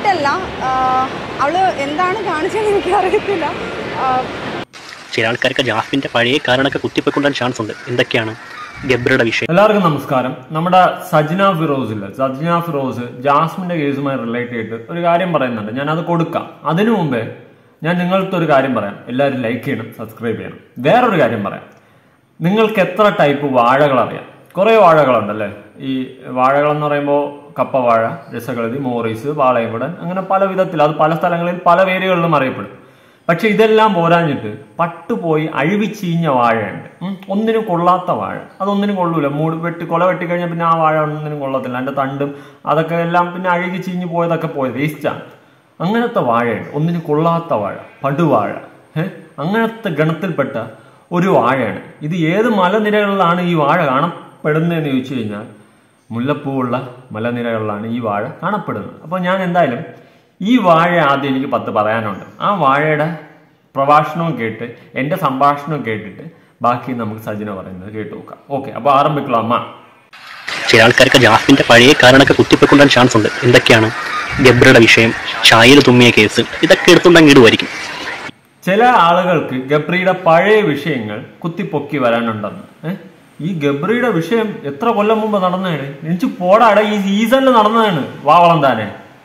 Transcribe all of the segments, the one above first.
ആയിട്ടല്ല, അവള് എന്താണ് കാണിച്ചതെന്ന് എനിക്ക് അറിയത്തില്ല. ചില ആൾക്കാർക്ക് ജാസ്മിൻ്റെ പഴയ കാരണമൊക്കെ കുത്തിപ്പോയിക്കൊണ്ടാൻ ചാൻസ് ഉണ്ട്. എന്തൊക്കെയാണ് ഗബ്രിയുടെ വിഷയം? എല്ലാവർക്കും നമസ്കാരം. നമ്മുടെ സജ്ന ഫിറോസ് ജാസ്മിന്റെ കേസുമായി റിലേറ്റ് ചെയ്തിട്ട് ഒരു കാര്യം പറയുന്നുണ്ട്. ഞാൻ അത് കൊടുക്കാം. അതിനു മുമ്പേ ഞാൻ നിങ്ങൾക്ക് ഒരു കാര്യം പറയാം. എല്ലാവരും ലൈക്ക് ചെയ്യണം, സബ്സ്ക്രൈബ് ചെയ്യണം. വേറൊരു കാര്യം പറയാം. നിങ്ങൾക്ക് എത്ര ടൈപ്പ് വാഴകൾ അറിയാം? കുറേ വാഴകളുണ്ടല്ലേ. ഈ വാഴകളെന്ന് പറയുമ്പോൾ കപ്പവാഴ, രസകലതി, മോറീസ്, പാളയംകുടൻ, അങ്ങനെ പല വിധത്തിൽ, അത് പല സ്ഥലങ്ങളിൽ പല പേരുകളിലും അറിയപ്പെടും. പക്ഷെ ഇതെല്ലാം പോരാഞ്ഞിട്ട് പട്ടുപോയി അഴിവിച്ചീഞ്ഞ വാഴയുണ്ട്. ഒന്നിനും കൊള്ളാത്ത വാഴ. അതൊന്നിനും കൊള്ളൂല. കൊല വെട്ടിക്കഴിഞ്ഞാൽ പിന്നെ ആ വാഴ ഒന്നിനും കൊള്ളത്തില്ല. അതിൻ്റെ തണ്ടും അതൊക്കെ എല്ലാം പിന്നെ അഴുകി ചീഞ്ഞ് പോയതൊക്കെ വേസ്റ്റാണ്. അങ്ങനത്തെ വാഴയുണ്ട്. ഒന്നിനും കൊള്ളാത്ത വാഴ, പടുവാഴ. അങ്ങനത്തെ ഗണത്തിൽപ്പെട്ട ഒരു വാഴയാണ് ഇത്. ഏത് മലനിരകളിലാണ് ഈ വാഴ കാണപ്പെടുന്നതെന്ന് ചോദിച്ചു കഴിഞ്ഞാൽ മുല്ലപ്പൂവുള്ള മലനിരകളിലാണ് ഈ വാഴ കാണപ്പെടുന്നത്. അപ്പോൾ ഞാൻ എന്തായാലും ഈ വാഴ ആദ്യം എനിക്ക് 10 പറയാനുണ്ട്. ആ വാഴയുടെ പ്രഭാഷണവും കേട്ട് എൻ്റെ സംഭാഷണവും കേട്ടിട്ട് ബാക്കി നമുക്ക് സജ്ന പറയുന്നത് കേട്ട് നോക്കാം. ഓക്കെ, അപ്പോൾ ആരംഭിக்கலாம். അമ്മ, ചില ആൾക്കാർക്ക് ജാസ്മിൻ്റെ പഴയ കാരണമൊക്കെ കുത്തിപ്പോയിക്കൊണ്ടാൻ ചാൻസ് ഉണ്ട്. എന്തൊക്കെയാണ് ഗബ്രിയുടെ വിഷയം, ഷായിൽ തുമ്മിയ കേസ്, ഇതൊക്കെ എടുത്തുണ്ടെങ്കിൽ ഇടുമായിരിക്കും. ചില ആളുകൾക്ക് ഗബ്രിയുടെ പഴയ വിഷയങ്ങൾ കുത്തിപ്പൊക്കി വരാനുണ്ടെന്ന്. ഈ ഗബ്രിയുടെ വിഷയം എത്ര കൊല്ലം മുമ്പ് നടന്നതാണ്? എനിക്ക് പോടാടെ, ഈ സീസണിൽ നടന്നതാണ്. വാവളം താനെ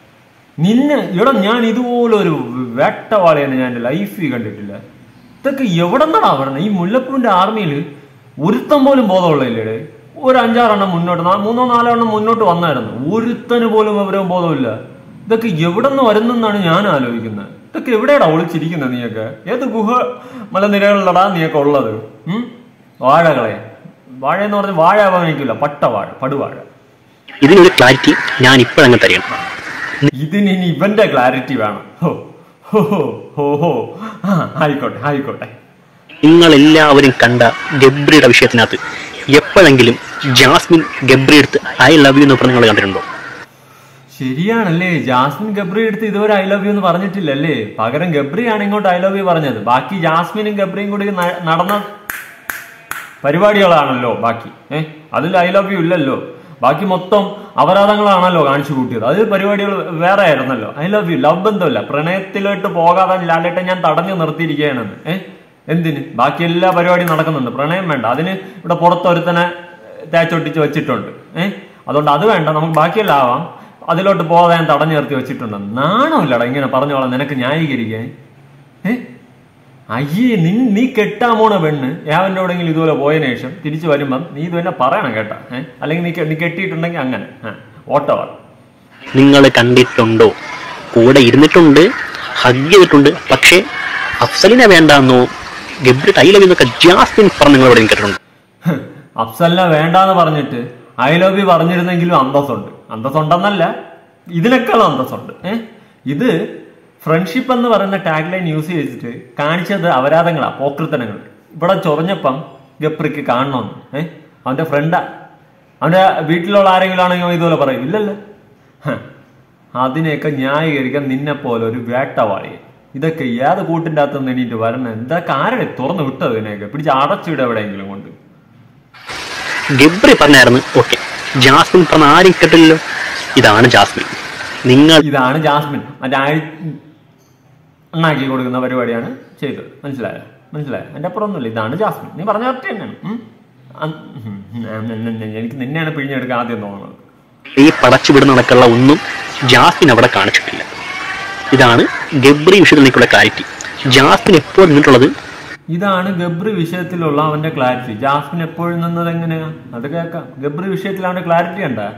ഇവിടെ ഞാൻ ഇതുപോലൊരു വേട്ടവാളിയാണ് ഞാൻ എൻ്റെ ലൈഫിൽ കണ്ടിട്ടില്ല. ഇതൊക്കെ എവിടെ നിന്നാണ് പറഞ്ഞത്? ഈ മുല്ലപ്പൂവിന്റെ ആർമിയിൽ ഒരുത്തം പോലും ബോധമുള്ളയില്ലേ? ഒരു 5-6 എണ്ണം മുന്നോട്ട്, 3-4 എണ്ണം മുന്നോട്ട് വന്നായിരുന്നു. ഒരുത്തന് പോലും വിവരവും ബോധമില്ല. ഇതൊക്കെ എവിടെ നിന്ന് വരുന്നെന്നാണ് ഞാൻ ആലോചിക്കുന്നത്. ഇതൊക്കെ എവിടെയാടാ ഒളിച്ചിരിക്കുന്നത്? നീയൊക്കെ ഏത് ഗുഹ മലനിരകളിലടാ നീയൊക്കെ ഉള്ളത്? വാഴകളെ, വാഴ എന്ന് പറഞ്ഞാൽ വാഴ അവഗണിക്കില്ല, പട്ടവാഴ, പടുവാഴ. ഇതിനൊരു ക്ലാരിറ്റി ഞാൻ ഇപ്പോഴങ്ങ് തരണം. ഇതിന് ഇനി ഇവന്റെ ക്ലാരിറ്റി വേണം. ആയിക്കോട്ടെ. നിങ്ങൾ എല്ലാവരും കണ്ട ഗബ്രിയുടെ വിഷയത്തിനകത്ത് എപ്പോഴെങ്കിലും ജാസ്മിൻ ഗബ്രി എടുത്ത് ഐ ലവ് യു എന്ന് പറഞ്ഞ് നിങ്ങൾ കണ്ടിട്ടുണ്ടോ? ശരിയാണല്ലേ, ജാസ്മിൻ ഗബ്രി എടുത്ത് ഇതുവരെ ഐ ലവ് യു എന്ന് പറഞ്ഞിട്ടില്ലല്ലേ. പകരം ഗബ്രിയാണ് ഇങ്ങോട്ട് ഐ ലവ് യു പറഞ്ഞത്. ബാക്കി ജാസ്മിനും ഗബ്രിയും കൂടി നടന്ന പരിപാടികളാണല്ലോ ബാക്കി. അതിൽ ഐ ലവ് യു ഇല്ലല്ലോ. ബാക്കി മൊത്തം അപരാധങ്ങളാണല്ലോ കാണിച്ചു കൂട്ടിയത്. അത് പരിപാടികൾ വേറെ ആയിരുന്നല്ലോ. ഐ ലവ് യു, ലവ് ബന്ധമല്ല. പ്രണയത്തിലോട്ട് പോകാതെ ലാലേട്ടൻ ഞാൻ തടഞ്ഞു നിർത്തിയിരിക്കുകയാണെന്ന്. എന്തിന്? ബാക്കി എല്ലാ പരിപാടിയും നടക്കുന്നുണ്ട്. പ്രണയം വേണ്ട, അതിന് ഇവിടെ പുറത്തൊരുത്തനെ തേച്ചൊട്ടിച്ച് വെച്ചിട്ടുണ്ട്. അതുകൊണ്ട് അത് വേണ്ട, നമുക്ക് ബാക്കിയെല്ലാം ആവാം. അതിലോട്ട് പോകാതെ ഞാൻ തടഞ്ഞു നിർത്തി വെച്ചിട്ടുണ്ട്. നാണമില്ലടാ ഇങ്ങനെ പറഞ്ഞോളാം നിനക്ക് ന്യായീകരിക്കാൻ. അയ്യേ, നീ കെട്ടാമോണ പെണ്ണ് ഏവൻ്റെ എവിടെയെങ്കിലും ഇതുപോലെ പോയതിനു ശേഷം തിരിച്ചു വരുമ്പം നീ ഇത് തന്നെ പറയണം കേട്ടാ. അല്ലെങ്കിൽ നീ കെട്ടിയിട്ടുണ്ടെങ്കിൽ അങ്ങനെ ഓട്ടവ. നിങ്ങൾ കണ്ടിട്ടുണ്ടോ? കൂടെ ഇരുന്നിട്ടുണ്ട്, ഹഗ് ചെയ്തിട്ടുണ്ട്. പക്ഷേ അഫ്സലിനെ വേണ്ടെന്നോ ഗബ്രി ഐ ലവ് യു എന്നൊക്കെ ജാസ്മിൻ പറഞ്ഞ് നിങ്ങൾ ഇവിടെ കേട്ടിട്ടുണ്ട്. അഫ്സലിനെ വേണ്ടാന്ന് പറഞ്ഞിട്ട് ഐ ലവ് യു പറഞ്ഞിരുന്നെങ്കിലും അന്തസ്സുണ്ടെന്നല്ല, ഇതിനേക്കാളും അന്തസ്സുണ്ട്. ഇത് ഫ്രണ്ട്ഷിപ്പ് എന്ന് പറയുന്ന ടാഗ് ലൈൻ യൂസ് ചെയ്തിട്ട് കാണിച്ചത് അപരാധങ്ങളാ, പോക്കൃത്തനങ്ങൾ. ഇവിടെ ചൊറഞ്ഞപ്പം ഗബ്രിക്ക് കാണണമെന്ന്. അവന്റെ ഫ്രണ്ടാ, അവന്റെ വീട്ടിലുള്ള ആരെങ്കിലും ആണെങ്കിൽ ഇതുപോലെ പറയും ഇല്ലല്ലോ. അതിനെയൊക്കെ ന്യായീകരിക്കാൻ നിന്നെ പോലെ ഒരു വേട്ടവാളിയെ. ഇതൊക്കെ ഏത് കൂട്ടിൻ്റെ അകത്തുനിന്ന് എണീറ്റ് വരണം? ഇതൊക്കെ ആരുടെ തുറന്നു വിട്ടത്? ഇതിനെയൊക്കെ പിടിച്ച് അടച്ചിട എവിടെയെങ്കിലും കൊണ്ട്. ഗബ്രി പറഞ്ഞായിരുന്നു ഓക്കെ, ജാസ്മിൻ പറഞ്ഞ ആരും കേട്ടില്ലല്ലോ. ഇതാണ് ജാസ്മിൻ. ഇതാണ് ജാസ്മിൻ. മറ്റേ അണ്ണാക്കി കൊടുക്കുന്ന പരിപാടിയാണ് ചെയ്തത്. മനസ്സിലായോ? എൻ്റെ അപ്പുറം ഒന്നുമില്ല. ഇതാണ് ജാസ്മിൻ. നീ പറഞ്ഞ ഒറ്റ തന്നെയാണ്. എനിക്ക് നിന്നെയാണ് പിഴിഞ്ഞെടുക്കാൻ ആദ്യം തോന്നുന്നത്. ഈ പടച്ചു വിടുന്ന നടക്കുള്ള ഒന്നും ജാസ്മിൻ അവിടെ കാണിച്ചിട്ടില്ല. ഇതാണ് ഗബ്രി വിഷയത്തിൽ നിൽക്കുള്ള ക്ലാരിറ്റി. ജാസ്മിൻ എപ്പോഴും നിന്നിട്ടുള്ളത് ഇതാണ് ഗബ്രി വിഷയത്തിലുള്ള അവന്റെ ക്ലാരിറ്റി. ജാസ്മിൻ എപ്പോഴും നിന്നത് എങ്ങനെയാ? അത് കേൾക്കാം. ഗബ്രി വിഷയത്തിൽ അവന്റെ ക്ലാരിറ്റി ഉണ്ടാ?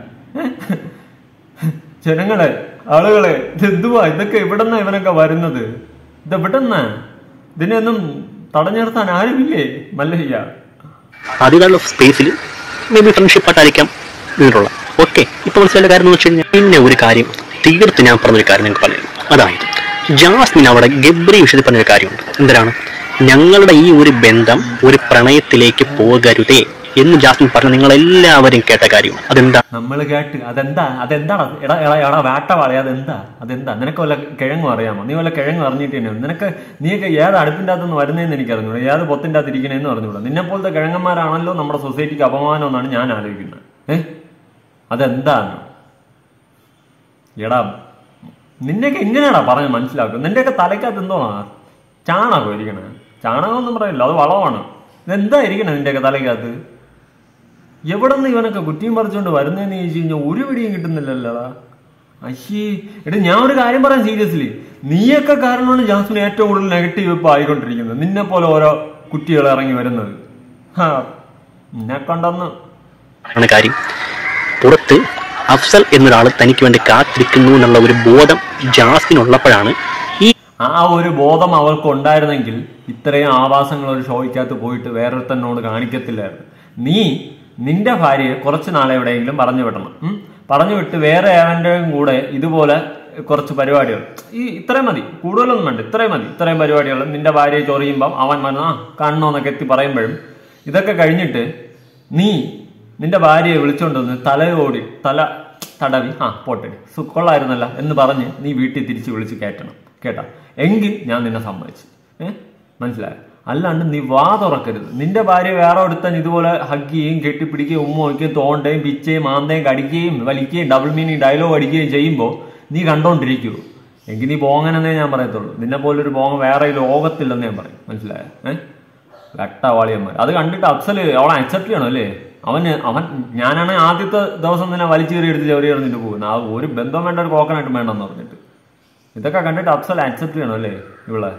ജനങ്ങളെ, ആളുകളെ, ഇതെന്തുവാ? ഇതൊക്കെ എവിടെന്നാ ഇവനൊക്കെ വരുന്നത്? ഇതെവിടെന്നാ? ഇതിനെയൊന്നും തടഞ്ഞു നിർത്താൻ ആരുമില്ലേ? മല്ലയ്യ അതിനുള്ള സ്പേസിൽ ഫ്രണ്ട്ഷിപ്പ് ആയിട്ടായിരിക്കാം നിന്നിട്ടുള്ള. ഓക്കെ, ഇപ്പൊ മനസ്സിലായ കാര്യം എന്ന് വെച്ച് കഴിഞ്ഞാൽ പിന്നെ ഒരു കാര്യം തീർത്ത് ഞാൻ പറഞ്ഞൊരു കാര്യം നിങ്ങൾക്ക് പറയാം. അതായത് ജാസ്മിൻ അവിടെ ഗബ്രി വിഷയത്തിൽ പറഞ്ഞൊരു കാര്യമുണ്ട്. എന്തിനാണ് ഞങ്ങളുടെ ഈ ഒരു ബന്ധം ഒരു പ്രണയത്തിലേക്ക് പോകരുതേ എന്ന് ജാസ്മിൻ പറഞ്ഞു. നിങ്ങൾ എല്ലാവരും കേട്ട കാര്യം. അതെന്താ നമ്മൾ കേട്ട്? അതെന്താണ് എടാ വേട്ടവാളി? അതെന്താ? നിനക്ക് വല്ല കിഴങ്ങും അറിയാമോ? നീ വല്ല കിഴങ്ങും അറിഞ്ഞിട്ട് തന്നെ നീയൊക്കെ ഏത് അടുപ്പിൻ്റെ അകത്തുനിന്ന് വരുന്നതെന്ന് എനിക്ക് അറിഞ്ഞൂടാ, ഏത് പൊത്തിൻ്റെ അകത്ത് ഇരിക്കണേന്ന് അറിഞ്ഞൂടാ. നിന്നെ പോലത്തെ കിഴങ്ങന്മാരാണല്ലോ നമ്മുടെ സൊസൈറ്റിക്ക് അപമാനം എന്നാണ് ഞാൻ ആലോചിക്കുന്നത്. അതെന്താണ്? എടാ നിന്നെയൊക്കെ എങ്ങനെയാടാ പറഞ്ഞ് മനസ്സിലാക്കും? നിന്റെയൊക്കെ തലയ്ക്കകത്ത് എന്തോന്നാ ചാണകം ഇരിക്കണേ? ചാണകമൊന്നും പറയില്ല, അത് വളമാണ്. ഇതെന്താ ഇരിക്കണേ നിന്റെയൊക്കെ തലയ്ക്കകത്ത്? എവിടെ നിന്ന് ഇവനൊക്കെ കുറ്റിയും പറിച്ചുകൊണ്ട് വരുന്നതെന്ന് ചോദിച്ചു കഴിഞ്ഞാൽ ഒരു പിടിയും കിട്ടുന്നില്ലല്ലോടാ. അശ്ശീ, എടാ ഞാൻ ഒരു കാര്യം പറയാം സീരിയസ്ലി, നീയൊക്കെ കാരണമാണ് ജാസ്മിൻ ഏറ്റവും കൂടുതൽ നെഗറ്റീവ് ഇപ്പൊ ആയിക്കൊണ്ടിരിക്കുന്നത്. നിന്നെ പോലെ ഓരോ കുറ്റികൾ ഇറങ്ങി വരുന്നത്. നിന്നെ കണ്ടെന്ന് കാര്യം പുറത്ത് അഫ്സൽ എന്നൊരാൾ തനിക്ക് വേണ്ടി കാത്തിരിക്കുന്നു എന്നുള്ള ഒരു ബോധം ജാസ്മിൻ ഉള്ളപ്പോഴാണ് ആ ഒരു ബോധം അവൾക്ക് ഉണ്ടായിരുന്നെങ്കിൽ ഇത്രയും ആവാസങ്ങൾ ഒരു ഷോയ്ക്കകത്ത് പോയിട്ട് വേറൊരുത്തനോട് കാണിക്കത്തില്ലായിരുന്നു. നിന്റെ ഭാര്യയെ കുറച്ച് നാളെ എവിടെയെങ്കിലും പറഞ്ഞു വിടണം. പറഞ്ഞു വിട്ട് വേറെ ഏവന്റെയും കൂടെ ഇതുപോലെ കുറച്ച് പരിപാടികൾ, ഇത്രയും മതി, കൂടുതലൊന്നും വേണ്ട, ഇത്രയും മതി, ഇത്രയും പരിപാടികൾ നിന്റെ ഭാര്യയെ ചൊറിയുമ്പം അവൻ കാണണോന്നൊക്കെ എത്തി പറയുമ്പോഴും ഇതൊക്കെ കഴിഞ്ഞിട്ട് നിന്റെ ഭാര്യയെ വിളിച്ചോണ്ടൊന്ന് തല തടവി പോട്ടെ കൊള്ളായിരുന്നല്ല എന്ന് പറഞ്ഞ് നീ വീട്ടിൽ തിരിച്ച് വിളിച്ച് കയറ്റണം. കേട്ടാ? എങ്കിൽ ഞാൻ നിന്നെ സമ്മതിച്ചു. മനസ്സിലായോ? അല്ലാണ്ട് നീ വാ തുറക്കരുത്. നിന്റെ ഭാര്യ വേറെ ഒരുത്തൻ ഇതുപോലെ ഹഗ് ചെയ്യുകയും കെട്ടിപ്പിടിക്കുകയും ഉമ്മ വയ്ക്കുകയും തോണ്ടയും പിച്ചയും മാന്തയും കടിക്കുകയും വലിക്കുകയും ഡബിൾ മീനിങ് ഡയലോഗ് അടിക്കുകയും ചെയ്യുമ്പോൾ നീ കണ്ടോണ്ടിരിക്കൂ. എങ്കിൽ നീ പോങ്ങനെന്നേ ഞാൻ പറയത്തുള്ളൂ. നിന്നെ പോലൊരു പോങ്ങ വേറെ ഈ ലോകത്തില്ലെന്ന് ഞാൻ പറയും. മനസ്സിലായോ? വെട്ടവാളിയന്മാർ അത് കണ്ടിട്ട് അഫ്സൽ അവളെ അക്സെപ്റ്റ് ചെയ്യണം അല്ലേ? ഞാനാണെങ്കിൽ ആദ്യത്തെ ദിവസം തന്നെ വലിച്ചു കയറി എടുത്ത് ചെറിയ എറിഞ്ഞിട്ട് പോകുന്നത്. ആ ഒരു ബന്ധം വേണ്ട, ഒരു കോക്കനായിട്ട് വേണ്ടെന്ന് പറഞ്ഞിട്ട് ഇതൊക്കെ കണ്ടിട്ട് അഫ്സൽ അക്സെപ്റ്റ് ചെയ്യണം അല്ലേ ഇവളെ?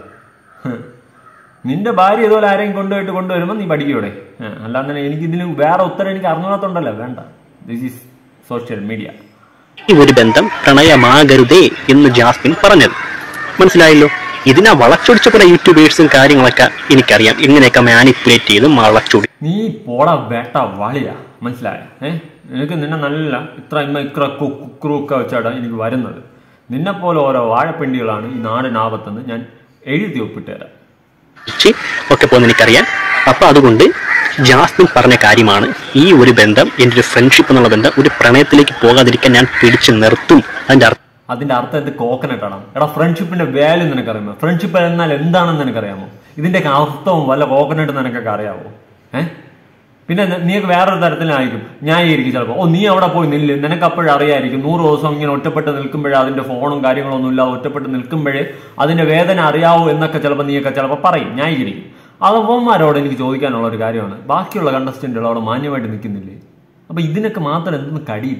നിന്റെ ഭാര്യ ഇതുപോലെ ആരെയും കൊണ്ടുവരുമ്പോൾ നീ പഠിക്കൂടെ? അല്ലാതെ എനിക്ക് ഇതിന് വേറെ ഉത്തരം എനിക്ക് അറിഞ്ഞാത്തോണ്ടല്ലോ. വേണ്ട, ദിസ് ഈസ് സോഷ്യൽ മീഡിയ. ഈ ഒരു ബന്ധം പ്രണയമാകരുതേ എന്ന് ജാസ്മിൻ പറഞ്ഞത് മനസ്സിലായല്ലോ. ഇതിനെ വളച്ചൊടിച്ച കുറെ യൂട്യൂബേഴ്സും കാര്യങ്ങളൊക്കെ എനിക്കറിയാം, എങ്ങനെയൊക്കെ മാനിപ്പുലേറ്റ് ചെയ്ത് വളച്ചൊടി. നീ പോടാ വേട്ട വാളിയാ, മനസ്സിലായ? എനിക്ക് നിന്നെ നല്ല ഇക്ര കുക്രൂക്കെ വെച്ചാടാ എനിക്ക് വരുന്നത്. നിന്നെ പോലെ ഓരോ വാഴപ്പിണ്ടികളാണ് ഈ നാടിനാപത്തെന്ന് ഞാൻ എഴുതി ഒപ്പിട്ട് തരാം ഒക്കെ പോകുന്ന എനിക്കറിയാം. അപ്പൊ അതുകൊണ്ട് ജാസ്മിൻ പറഞ്ഞ കാര്യമാണ്, ഈ ഒരു ബന്ധം, എൻ്റെ ഒരു ഫ്രണ്ട്ഷിപ്പ് എന്നുള്ള ബന്ധം ഒരു പ്രണയത്തിലേക്ക് പോകാതിരിക്കാൻ ഞാൻ പിടിച്ചു നിർത്തും. അതിന്റെ അർത്ഥം ഇത് കോക്കനട്ടാണ്. എടാ, ഫ്രണ്ട്ഷിപ്പിന്റെ വാല്യൂ നിനക്കറിയാമോ? ഫ്രണ്ട്ഷിപ്പ് എന്നാൽ എന്താണെന്ന് നിനക്കറിയാമോ? ഇതിന്റെയൊക്കെ അർത്ഥവും വല്ല കോക്കനട്ട് നിനക്കൊക്കെ അറിയാമോ? പിന്നെ നീക്ക് വേറൊരു തരത്തിലായിരിക്കും ന്യായീകരിക്കും ചിലപ്പോൾ. നീ അവിടെ പോയി നില്ല്, നിനക്ക് അപ്പോഴും അറിയായിരിക്കും 100 ദിവസം ഇങ്ങനെ ഒറ്റപ്പെട്ട് നിൽക്കുമ്പോഴേ, അതിന്റെ ഫോണും കാര്യങ്ങളൊന്നും ഇല്ലാതെ ഒറ്റപ്പെട്ട് നിൽക്കുമ്പോഴേ അതിന്റെ വേദന അറിയാവൂ എന്നൊക്കെ ചിലപ്പോൾ നീയൊക്കെ ചിലപ്പോൾ പറയും, ന്യായീകരിക്കും. അതവന്മാരോട് എനിക്ക് ചോദിക്കാനുള്ള ഒരു കാര്യമാണ്, ബാക്കിയുള്ള കണ്ടസ്റ്റന്റുകൾ അവിടെ മാന്യമായിട്ട് നിൽക്കുന്നില്ലേ? അപ്പൊ ഇതിനൊക്കെ മാത്രം എന്തെന്ന് കടി?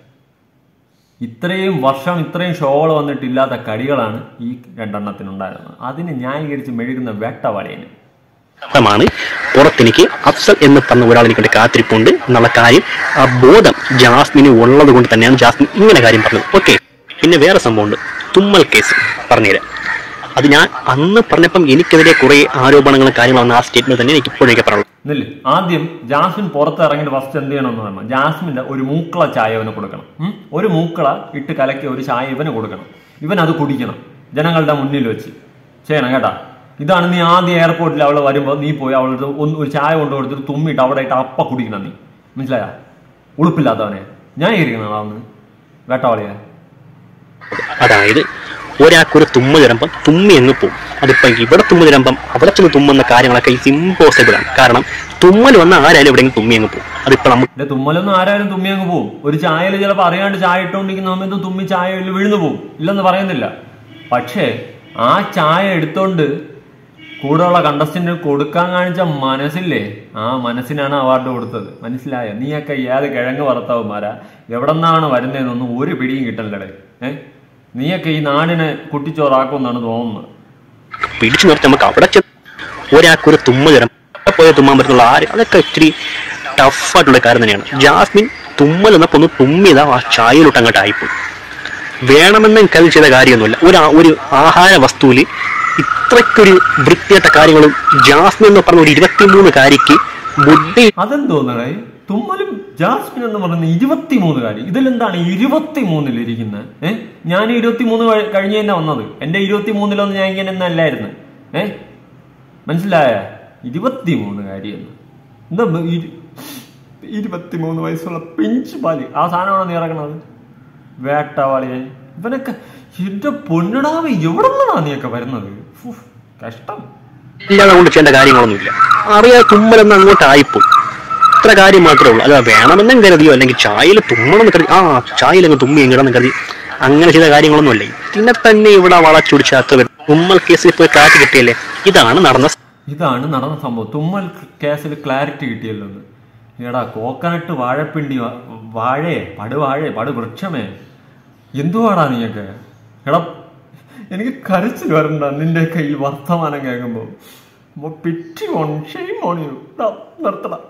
ഇത്രയും വർഷം ഇത്രയും ഷോകൾ വന്നിട്ടില്ലാത്ത കടികളാണ് ഈ 2 എണ്ണത്തിനുണ്ടായിരുന്നത്. അതിന് ന്യായീകരിച്ച് മെഴുകുന്ന വേട്ടവാളിയന് ാണ് പുറത്തെനിക്ക് അഫ്സൽ എന്ന് പറഞ്ഞ ഒരാൾ എനിക്കൊണ്ട് കാത്തിരിപ്പുണ്ട് എന്നുള്ള കാര്യം, ആ ബോധം ജാസ്മിന് ഉള്ളത് കൊണ്ട് തന്നെയാണ് ജാസ്മിൻ ഇങ്ങനെ കാര്യം പറഞ്ഞത്. ഓക്കെ, പിന്നെ വേറെ സംഭവമുണ്ട്, തുമ്മൽ കേസ് പറഞ്ഞുതരാം. അത് ഞാൻ അന്ന് പറഞ്ഞപ്പം എനിക്കെതിരെ കുറെ ആരോപണങ്ങളും കാര്യങ്ങളും ആ സ്റ്റേറ്റ്മെന്റ് തന്നെ എനിക്ക് ഇപ്പോഴേക്ക് പറയുള്ളൂ. ആദ്യം ജാസ്മിൻ പുറത്ത് ഇറങ്ങിയിട്ട് ഫസ്റ്റ് എന്ത് ചെയ്യണമെന്ന് പറഞ്ഞാൽ, ജാസ്മിന്റെ ഒരു മൂക്കള ചായ ഇവന് കൊടുക്കണം. ഒരു മൂക്കള ഇട്ട് കലക്കി ഒരു ചായ ഇവന് കൊടുക്കണം. ഇവൻ അത് കുടിക്കണം ജനങ്ങളുടെ മുന്നിൽ വെച്ച് ചെയ്യണം, കേട്ടാ? ഇതാണ് നീ ആദ്യം എയർപോർട്ടിൽ അവള് വരുമ്പോൾ നീ പോയി അവളുടെ ഒരു ചായ കൊണ്ടു കൊടുത്തിട്ട് തുമ്മിട്ട് അവിടെ ഇട്ട് അപ്പ കുടിക്കണം. നീ മനസ്സിലായ? ഉളുപ്പില്ലാത്തവനെ ഞാൻ ഇരിക്കണ വേട്ടവാളിയെ. അതായത് ഒരാൾക്കൊരു തുമ്മ തരുമ്പം തുമ്മി അങ്ങ് പോകും. അതിപ്പോ ഇവിടെ തുമ്മ തരുമ്പം അവിടെ ചെന്ന് തുമ്മുന്ന കാര്യങ്ങളൊക്കെ ഇമ്പോസിബിൾ ആണ്. കാരണം തുമ്മൽ വന്ന ആരായാലും എവിടെയെങ്കിലും തുമ്മി അങ്ങ് പോകും. അതിപ്പോ നമുക്ക് തുമ്മലൊന്നും ആരായാലും തുമ്മി അങ്ങ് പോകും. ഒരു ചായയിൽ ചിലപ്പോൾ അറിയാണ്ട് ചായ ഇട്ടുകൊണ്ടിരിക്കുന്ന സമയത്ത് തുമ്മി ചായയിൽ വീഴുന്നു പോകും, ഇല്ലെന്ന് പറയുന്നില്ല. പക്ഷേ ആ ചായ എടുത്തോണ്ട് കൂടെയുള്ള കണ്ടസ്റ്റന്റ് കൊടുക്കാൻ കാണിച്ച മനസ്സില്ലേ, ആ മനസ്സിനാണ് അവാർഡ് കൊടുത്തത്. മനസ്സിലായ? നീയൊക്കെ ഏത് കിഴങ്ങ് ഭർത്താവുമാരാ, എവിടെ നിന്നാണ് വരുന്നതെന്നൊന്നും ഒരു പിടിയും കിട്ടല്ലേ. നീയൊക്കെ ഈ നാടിനെ കുട്ടിച്ചോറാക്കുമെന്നാണ് തോന്നുന്നത്. പിടിച്ചു നിർത്തി നമുക്ക് അവിടെ ഒരാൾക്കൊരു തുമ്മ തരാം, പോയ തുമ്മാൻ പറ്റുള്ള അതൊക്കെ ഇത്തിരി ടഫായിട്ടുള്ള കാര്യം തന്നെയാണ്. ജാസ്മിൻ തുമ്മൽ എന്നപ്പോ ഒന്ന് തുമ്മിയതാ ആ ചായയിലോട്ട് അങ്ങോട്ട് ആയിപ്പോയി. വേണമെന്ന് എനിക്കത് ചെയ്ത കാര്യമൊന്നുമില്ല. ഒരു ആഹാര വസ്തുവിൽ ഇത്രയ്ക്കൊരു വൃത്തിയായിട്ട കാര്യങ്ങളും ജാസ്മിൻ എന്ന് പറഞ്ഞ ഒരു 23 കാര്യക്ക് ബുദ്ധി. അതെന്തോന്നേ തുമ്മലും ജാസ്മിൻ എന്ന് പറയുന്ന 23 കാര്യം. ഇതിലെന്താണ് 23 ഇരിക്കുന്നത്? ഞാൻ 23 കഴിഞ്ഞ് തന്നെ വന്നത്. എന്റെ 23 ഞാൻ ഇങ്ങനെ ഒന്നും അല്ലായിരുന്നു. മനസ്സിലായ? 23 കാര്യം എന്താ? 23 വയസ്സുള്ള പിഞ്ച് പാല് ആ സാധനമാണോ നീ ഇറങ്ങണത്? വേട്ടവാളിയെ ഇവനൊക്കെ എന്റെ പൊന്നടാവ്, എവിടെ നിന്നാണ് നീയൊക്കെ വരുന്നത്? കഷ്ടം. ഇല്ലാതെ കൊണ്ട് ചെയ്യേണ്ട കാര്യങ്ങളൊന്നുമില്ല. അറിയാതെ തുമ്മലെന്ന് അങ്ങോട്ട് ആയിപ്പോയി, ഇത്ര കാര്യം മാത്രമേ ഉള്ളൂ. അല്ല വേണമെന്നും കരുതിയോ അല്ലെങ്കിൽ ചായയിൽ തുമ്മണമെന്ന് കരുതി ചായയിലങ്ങ് തുമ്മി എങ്കിടന്ന് കരുതി അങ്ങനെ ചെയ്ത കാര്യങ്ങളൊന്നും അല്ലേ. അതിനെ തന്നെ ഇവിടെ വളച്ചൊടിച്ചാത്ത തുമ്മൽ കേസിൽ പോയി കാറ്റ് കിട്ടിയല്ലേ. ഇതാണ് നടന്ന സംഭവം. തുമ്മൽ കേസിൽ ക്ലാരിറ്റി കിട്ടിയല്ലോ. എടാ കോക്കനട്ട് വാഴപ്പിണ്ടി പടുവൃക്ഷമേ എന്തുവാടാ നീയൊക്കെ? എടാ എനിക്ക് കരച്ചിൽ വരണ്ട നിന്റെയൊക്കെ ഈ വർത്തമാനം കേൾക്കുമ്പോ. പിറ്റി നിർത്തട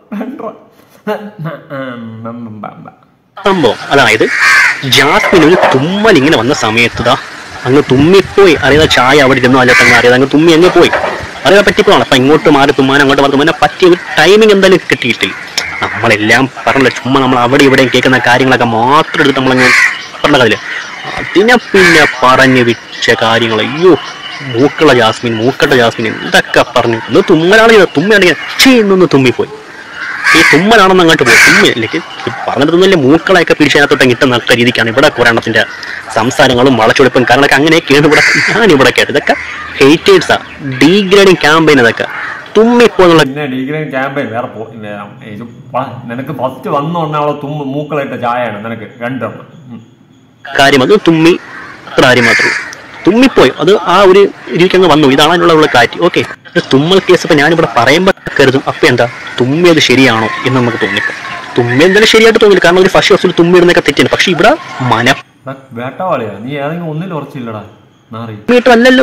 സംഭവം. അതായത് ജാസ്മിൻ ഒരു തുമ്മൽ ഇങ്ങനെ വന്ന സമയത്ത് അങ്ങ് തുമ്മിപ്പോയി. അറിയാതെ ചായ അവിടെ ഇരുന്നോ അല്ല തന്നെ അറിയാതെ അങ്ങ് തുമ്മി അങ്ങ് പോയി. അറിയാതെ പറ്റിപ്പോവാണ്. അപ്പൊ ഇങ്ങോട്ട് മാറി തുമ്മാൻ അങ്ങോട്ട് മാറി തുമ്മാൻ പറ്റിയ ഒരു ടൈമിങ് എന്തായാലും കിട്ടിയിട്ടില്ല. നമ്മളെല്ലാം പറഞ്ഞില്ല, ചുമ്മാ നമ്മൾ അവിടെ ഇവിടെയും കേൾക്കുന്ന കാര്യങ്ങളൊക്കെ മാത്രം എടുത്ത് നമ്മളങ്ങ് പറഞ്ഞതില്ല. അതിനെ പിന്നെ പറഞ്ഞു വിച്ച കാര്യങ്ങൾ. അയ്യോ മൂക്കട്ട ജാസ്മിൻ എന്തൊക്കെ പറഞ്ഞു. ഒന്ന് തുമ്മലാണെങ്കിൽ ചെയ്യുന്നൊന്ന് തുമ്മിപ്പോയി. ഈ തുമ്മലാണെന്ന് അങ്ങോട്ട് പോയി. തുമ്മിലേക്ക് പറഞ്ഞിട്ടൊന്നുമില്ല. മൂക്കളെയൊക്കെ പിടിച്ചതിനകത്തോട്ട് ഇട്ട നട്ട രീതിക്കാണ് ഇവിടെ കുറെ എണ്ണത്തിന്റെ സംസാരങ്ങളും വളച്ചൊടുപ്പും കാരണമൊക്കെ അങ്ങനെയൊക്കെയാണ് ഞാനിവിടെ കേട്ടത്. ഇതൊക്കെ ഹേറ്റേഴ്സാ, ഡീഗ്രേഡിങ് ക്യാമ്പയിൻ. അതൊക്കെ തുമ്മിപ്പോന്നുള്ള ഡീഗ്രേഡിങ് ക്യാമ്പയിൻ വേറെ നിനക്ക് ഫസ്റ്റ് വന്നോണ്ടേ അവളെ മൂക്കളായിട്ട ചായയാണ് നിനക്ക് രണ്ടെണ്ണം കാര്യം. അത് തുമ്മി അത്ര കാര്യം മാത്രമേ തുമ്മിപ്പോയി. അത് ആ ഒരു രീതിക്കങ്ങ് വന്നു. ഇതാണ് അതിനുള്ള കാറ്റ്. ഓക്കെ, തുമ്മൽ കേസ് ഇപ്പൊ ഞാനിവിടെ പറയുമ്പോൾ കരുതും അപ്പൊ എന്താ തുമ്മിയത് ശരിയാണോ എന്ന് നമുക്ക് തോന്നിപ്പോ. തുമ്മി എന്തായാലും ശരിയായിട്ട് തോന്നില്ല. കാരണം ഒരു ഫസ്റ്റ് ഹൗസിൽ തുമ്മിടുന്നൊക്കെ തെറ്റില്ല. പക്ഷെ ഇവിടെ വേട്ടവാളിയാ നീ ഏതെങ്കിലും ഒന്നിൽ ഉറച്ചില്ലടാ അല്ലല്ലോ.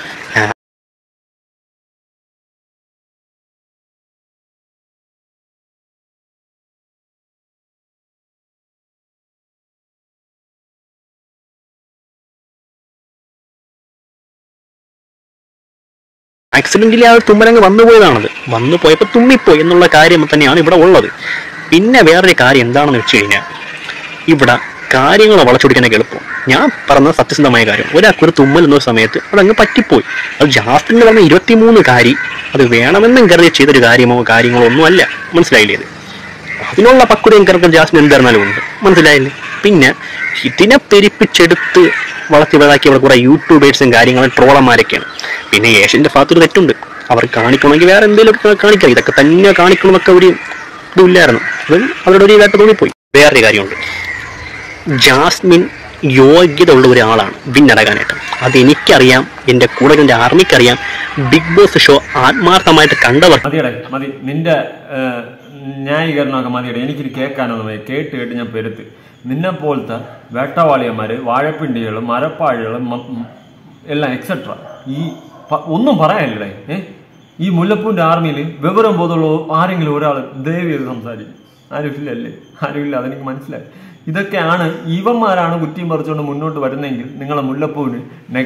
ആക്സിഡന്റിൽ ആ തുമ്മലങ്ങ് വന്നുപോയതാണത്. വന്നു പോയപ്പോൾ തുമ്മിപ്പോയി എന്നുള്ള കാര്യം തന്നെയാണ് ഇവിടെ ഉള്ളത്. പിന്നെ വേറൊരു കാര്യം എന്താണെന്ന് വെച്ച് കഴിഞ്ഞാൽ ഇവിടെ കാര്യങ്ങൾ വളച്ചൊടിക്കാനൊക്കെ എളുപ്പം. ഞാൻ പറഞ്ഞത് സത്യസന്ധമായ കാര്യം. ഒരാൾക്കൊരു തുമ്മൽ എന്ന സമയത്ത് അതങ്ങ് പറ്റിപ്പോയി. അത് ജാസ്മിന് പറഞ്ഞ 23 അത് വേണമെന്നും കരുതി ചെയ്തൊരു കാര്യങ്ങളോ ഒന്നും അല്ല. മനസ്സിലായില്ലേ? ഇത് അതിനുള്ള പക്വതയും കറക്കം ജാസ്മിൻ എന്തായിരുന്നാലും ഉണ്ട്. മനസ്സിലായില്ലേ? പിന്നെ ഇതിനെ പെരിപ്പിച്ചെടുത്ത് വളർത്തി വലുതാക്കി അവിടെ കുറെ യൂട്യൂബേഴ്സും കാര്യങ്ങളും ട്രോളന്മാരൊക്കെയാണ്. പിന്നെ ഏഷ്യന്റെ ഭാഗത്തൊരു തെറ്റുണ്ട്. അവർ കാണിക്കണമെങ്കിൽ വേറെ എന്തെങ്കിലുമൊക്കെ കാണിക്കാം. ഇതൊക്കെ തന്നെ കാണിക്കണമെന്നൊക്കെ ഒരു ഇല്ലായിരുന്നു. അത് അവരുടെ ഒരു ഇതായിട്ട് തോന്നിപ്പോയി. വേറൊരു കാര്യമുണ്ട്, ജാസ്മിൻ യോഗ്യത ഉള്ള ഒരാളാണ് വിന്നടകാനായിട്ട്. അതെനിക്കറിയാം, എൻ്റെ കൂടെ എൻ്റെ ആർമിക്കറിയാം. ബിഗ് ബോസ് ഷോ ആത്മാർത്ഥമായിട്ട് കണ്ടവർ മതി നിന്റെ ന്യായീകരണമൊക്കെ മതിയുടെ. എനിക്കിത് കേൾക്കാനൊന്നും കേട്ട് ഞാൻ പെരുത്ത്. നിന്നെ പോലത്തെ വേട്ടവാളിയന്മാര്, വാഴപ്പിണ്ടികളും മരപ്പാഴികളും എല്ലാം എക്സെട്ര ഈ ഒന്നും പറയാനില്ലേ. ഈ മുല്ലപ്പൂന്റെ ആർമിയിൽ വിവരം ബോധമുള്ള ആരെങ്കിലും ഒരാൾ ദയവ് ചെയ്ത് സംസാരിക്കും. ആരുമില്ലല്ലേ? ആരുമില്ല. അതെനിക്ക് മനസ്സിലായി. ഇതൊക്കെയാണ് ഇവന്മാരാണ് കുറ്റിയും പറിച്ചുകൊണ്ട് മുന്നോട്ട് വരുന്നതെങ്കിൽ നിങ്ങളെ മുല്ലപ്പൂവിന്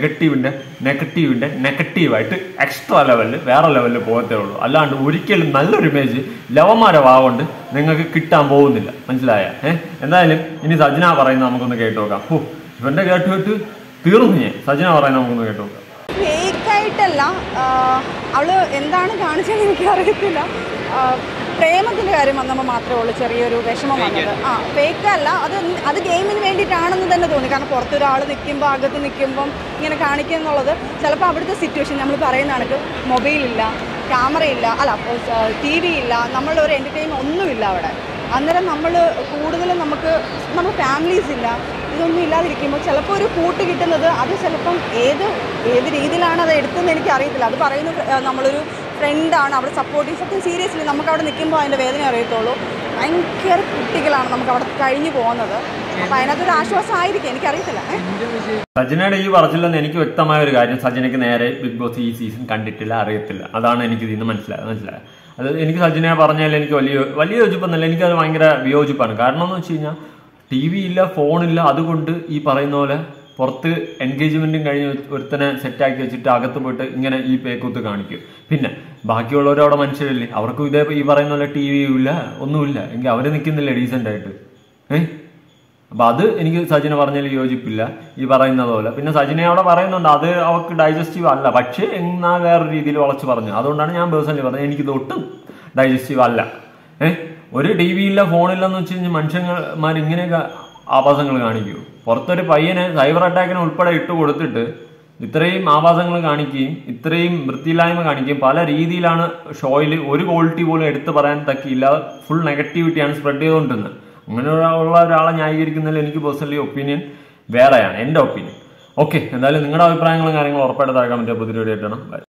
നെഗറ്റീവായിട്ട് എക്സ്ട്രാ ലെവലിൽ വേറെ ലെവലിൽ പോകത്തേ ഉള്ളൂ. അല്ലാണ്ട് ഒരിക്കലും നല്ലൊരു ഇമേജ് ലവന്മാരെ വാഗൊണ്ട് നിങ്ങൾക്ക് കിട്ടാൻ പോകുന്നില്ല. മനസ്സിലായ? എന്തായാലും ഇനി സജ്ന പറയുന്നത് നമുക്കൊന്ന് കേട്ടു നോക്കാം. ഇവന്റെ കേട്ട് തീർന്നു. സജ്ന പറയുന്നത് നമുക്കൊന്ന് കേട്ടു നോക്കാം. ഫേക്കായിട്ടല്ല, അവള് എന്താണ് കാണിച്ചതെന്ന് എനിക്ക് അറിയത്തില്ല. പ്രേമത്തിൻ്റെ കാര്യം വന്നപ്പോൾ മാത്രമേ ഉള്ളൂ ചെറിയൊരു വിഷമം വന്നത്. ഫേക്കല്ല, അത് ഗെയിമിന് വേണ്ടിയിട്ടാണെന്ന് തന്നെ തോന്നി. കാരണം പുറത്തൊരാൾ നിൽക്കുമ്പോൾ അകത്ത് നിൽക്കുമ്പം ഇങ്ങനെ കാണിക്കുക എന്നുള്ളത് ചിലപ്പോൾ അവിടുത്തെ സിറ്റുവേഷൻ നമ്മൾ പറയുന്ന കണക്ക് മൊബൈലില്ല, ക്യാമറയില്ല, TV ഇല്ല, നമ്മളുടെ ഒരു എൻ്റർടൈൻമെൻറ്റ് ഒന്നുമില്ല അവിടെ. അന്നേരം നമ്മൾ കൂടുതലും നമ്മൾ ഫാമിലീസ് ഇല്ല, ഇതൊന്നും ഇല്ലാതിരിക്കുമ്പോൾ ചിലപ്പോൾ ഒരു കൂട്ട് കിട്ടുന്നത് അത് ചിലപ്പം ഏത് രീതിയിലാണ് അത് എടുത്തതെന്ന് എനിക്ക് അറിയത്തില്ല. അത് പറയുന്നു നമ്മളൊരു ഫ്രണ്ടാണ്, അവിടെ സപ്പോർട്ടിങ്. സത്യം സീരിയസ്ലി നമുക്ക് അവിടെ നിൽക്കുമ്പോൾ അതിൻ്റെ വേദന അറിയത്തുള്ളൂ. ഭയങ്കര കുട്ടികളാണ് നമുക്ക് അവിടെ കഴിഞ്ഞു പോകുന്നത്. അപ്പം അതിനകത്തൊരു ആശ്വാസമായിരിക്കും, എനിക്കറിയത്തില്ല. സജ്നയുടെ ഈ പറച്ചില്ലെന്ന് എനിക്ക് വ്യക്തമായ ഒരു കാര്യം, സജ്നയ്ക്ക് നേരെ ബിഗ് ബോസ് ഈ സീസൺ കണ്ടിട്ടില്ല, അറിയത്തില്ല. അതാണ് എനിക്ക് ഇതിന്ന് മനസ്സിലായത്. അത് എനിക്ക് സജ്നയെ പറഞ്ഞാൽ എനിക്ക് വലിയ യോജിപ്പൊന്നല്ല, എനിക്കത് ഭയങ്കര വിയോജിപ്പാണ്. കാരണം എന്ന് വെച്ച് കഴിഞ്ഞാൽ TV ഇല്ല, ഫോണില്ല. അതുകൊണ്ട് ഈ പറയുന്ന പോലെ പുറത്ത് എൻഗേജ്മെന്റും കഴിഞ്ഞ് ഒരുത്തനെ സെറ്റാക്കി വെച്ചിട്ട് അകത്ത് പോയിട്ട് ഇങ്ങനെ ഈ പേക്കൂത്ത് കാണിക്കും. പിന്നെ ബാക്കിയുള്ളവരവിടെ മനുഷ്യരല്ലേ, അവർക്കും ഇതേ ഈ പറയുന്ന പോലെ TV ഇല്ല, ഒന്നുമില്ല എങ്കിൽ അവര് നിൽക്കുന്നില്ല ഡീസെന്റ് ആയിട്ട്. അപ്പൊ അത് എനിക്ക് സജിന പറഞ്ഞാൽ യോജിപ്പില്ല ഈ പറയുന്നത് പോലെ. പിന്നെ സജിനെ അവിടെ പറയുന്നുണ്ട് അത് അവർക്ക് ഡൈജസ്റ്റീവ് അല്ല, പക്ഷേ എന്നാ വേറെ രീതിയിൽ വളച്ച് പറഞ്ഞു. അതുകൊണ്ടാണ് ഞാൻ പേഴ്സണലി പറഞ്ഞത് എനിക്കിത് ഒട്ടും ഡൈജസ്റ്റീവ് അല്ല. ഒരു TV ഇല്ല, ഫോണില്ലെന്ന് വെച്ച് കഴിഞ്ഞാൽ മനുഷ്യന്മാർ ഇങ്ങനെയൊക്കെ ആഭാസങ്ങൾ കാണിക്കൂ. പുറത്തൊരു പയ്യനെ സൈബർ അറ്റാക്കിന് ഉൾപ്പെടെ ഇട്ട് കൊടുത്തിട്ട് ഇത്രയും ആഭാസങ്ങൾ കാണിക്കുകയും ഇത്രയും വൃത്തിയില്ലായ്മ കാണിക്കുകയും പല രീതിയിലാണ് ഷോയിൽ ഒരു ക്വാളിറ്റി പോലും എടുത്തു പറയാൻ തക്കിയില്ല. ഫുൾ നെഗറ്റിവിറ്റിയാണ് സ്പ്രെഡ് ചെയ്തുകൊണ്ടിരുന്നത്. അങ്ങനെയുള്ള ഒരാളെ ന്യായീകരിക്കുന്നതിൽ എനിക്ക് പേഴ്സണലി ഒപ്പീനിയൻ വേറെയാണ്, എൻ്റെ ഒപ്പീനിയൻ. ഓക്കെ, എന്തായാലും നിങ്ങളുടെ അഭിപ്രായങ്ങളും കാര്യങ്ങളും ഉറപ്പായിട്ട് താഴെ കമന്റ് പുതിയ വീഡിയോ ആയിട്ടാണ്. ബൈ.